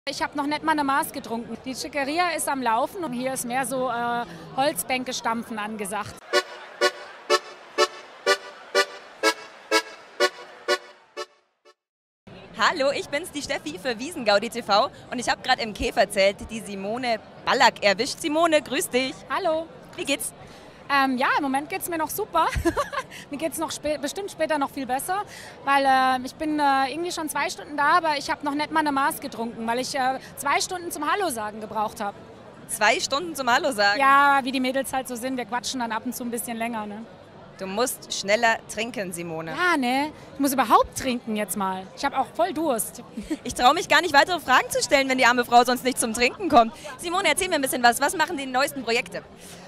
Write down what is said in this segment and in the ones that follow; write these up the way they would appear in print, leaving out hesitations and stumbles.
Ich habe noch nicht mal eine Maß getrunken. Die Schickeria ist am Laufen und hier ist mehr so Holzbänke stampfen angesagt. Hallo, ich bin's, die Steffi für Wiesengaudi TV und ich habe gerade im Käferzelt die Simone Ballack erwischt. Simone, grüß dich. Hallo. Wie geht's? Ja, im Moment geht es mir noch super. Mir geht es noch bestimmt später noch viel besser, weil ich bin irgendwie schon 2 Stunden da, aber ich habe noch nicht mal eine Maß getrunken, weil ich 2 Stunden zum Hallo sagen gebraucht habe. 2 Stunden zum Hallo sagen? Ja, wie die Mädels halt so sind, wir quatschen dann ab und zu ein bisschen länger, ne? Du musst schneller trinken, Simone. Ja, ne? Ich muss überhaupt trinken jetzt mal. Ich habe auch voll Durst. Ich traue mich gar nicht, weitere Fragen zu stellen, wenn die arme Frau sonst nicht zum Trinken kommt. Simone, erzähl mir ein bisschen was. Was machen die neuesten Projekte?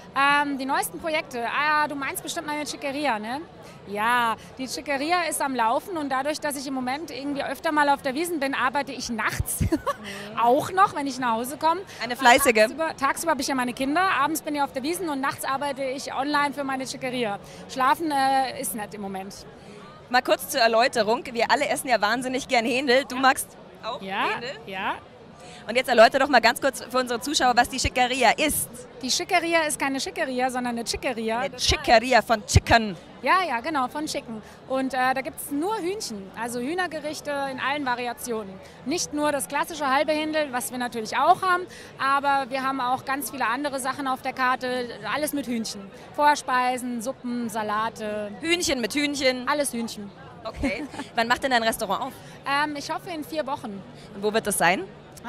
Die neuesten Projekte? Du meinst bestimmt meine Schickeria, ne? Ja, die Schickeria ist am Laufen und dadurch, dass ich im Moment irgendwie öfter mal auf der Wiesn bin, arbeite ich nachts auch noch, wenn ich nach Hause komme. Eine fleißige. Tagsüber habe ich ja meine Kinder, abends bin ich auf der Wiesn und nachts arbeite ich online für meine Schickeria. Schlafen ist nicht im Moment. Mal kurz zur Erläuterung. Wir alle essen ja wahnsinnig gern Händel. Du magst auch Händel? Ja. Und jetzt erläutere doch mal ganz kurz für unsere Zuschauer, was die Schickeria ist. Die Schickeria ist keine Schickeria, sondern eine Chiqueria. Eine Schickeria von Chicken. Ja, genau, von Chicken. Und da gibt es nur Hühnchen, also Hühnergerichte in allen Variationen. Nicht nur das klassische halbe Händel, was wir natürlich auch haben, aber wir haben auch ganz viele andere Sachen auf der Karte, alles mit Hühnchen. Vorspeisen, Suppen, Salate. Hühnchen mit Hühnchen. Alles Hühnchen. Okay. Wann macht denn dein Restaurant auf? Ich hoffe in 4 Wochen. Und wo wird das sein?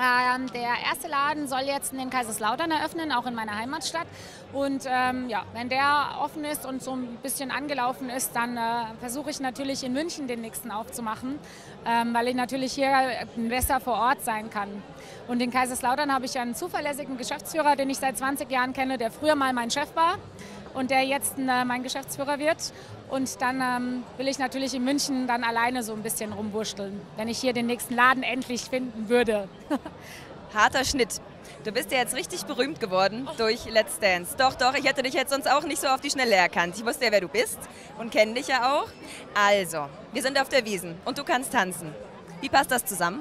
Der erste Laden soll jetzt in Kaiserslautern eröffnen, auch in meiner Heimatstadt. Und wenn der offen ist und so ein bisschen angelaufen ist, dann versuche ich natürlich in München den nächsten aufzumachen, weil ich natürlich hier besser vor Ort sein kann. Und in Kaiserslautern habe ich einen zuverlässigen Geschäftsführer, den ich seit 20 Jahren kenne, der früher mal mein Chef war und der jetzt mein Geschäftsführer wird. Und dann will ich natürlich in München dann alleine so ein bisschen rumwurschteln, wenn ich hier den nächsten Laden endlich finden würde. Harter Schnitt. Du bist ja jetzt richtig berühmt geworden durch Let's Dance. Doch, ich hätte dich jetzt sonst auch nicht so auf die Schnelle erkannt. Ich wusste ja, wer du bist und kenne dich ja auch. Also, wir sind auf der Wiesn und du kannst tanzen. Wie passt das zusammen?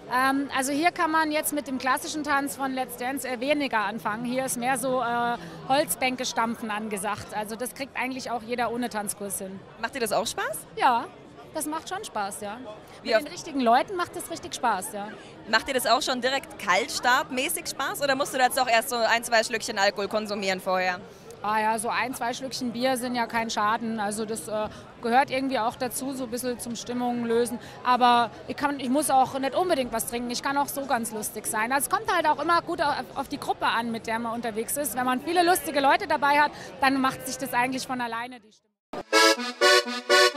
Also hier kann man jetzt mit dem klassischen Tanz von Let's Dance weniger anfangen. Hier ist mehr so Holzbänke stampfen angesagt. Also das kriegt eigentlich auch jeder ohne Tanzkurs hin. Macht dir das auch Spaß? Ja, das macht schon Spaß, ja. Mit den richtigen Leuten macht das richtig Spaß, ja. Macht dir das auch schon direkt kaltstartmäßig Spaß oder musst du jetzt auch erst so 1, 2 Schlückchen Alkohol konsumieren vorher? Ja, so 1, 2 Schlückchen Bier sind ja kein Schaden. Also das gehört irgendwie auch dazu, so ein bisschen zum Stimmung lösen. Aber ich muss auch nicht unbedingt was trinken. Ich kann auch so ganz lustig sein. Also es kommt halt auch immer gut auf die Gruppe an, mit der man unterwegs ist. Wenn man viele lustige Leute dabei hat, dann macht sich das eigentlich von alleine, die Stimmung.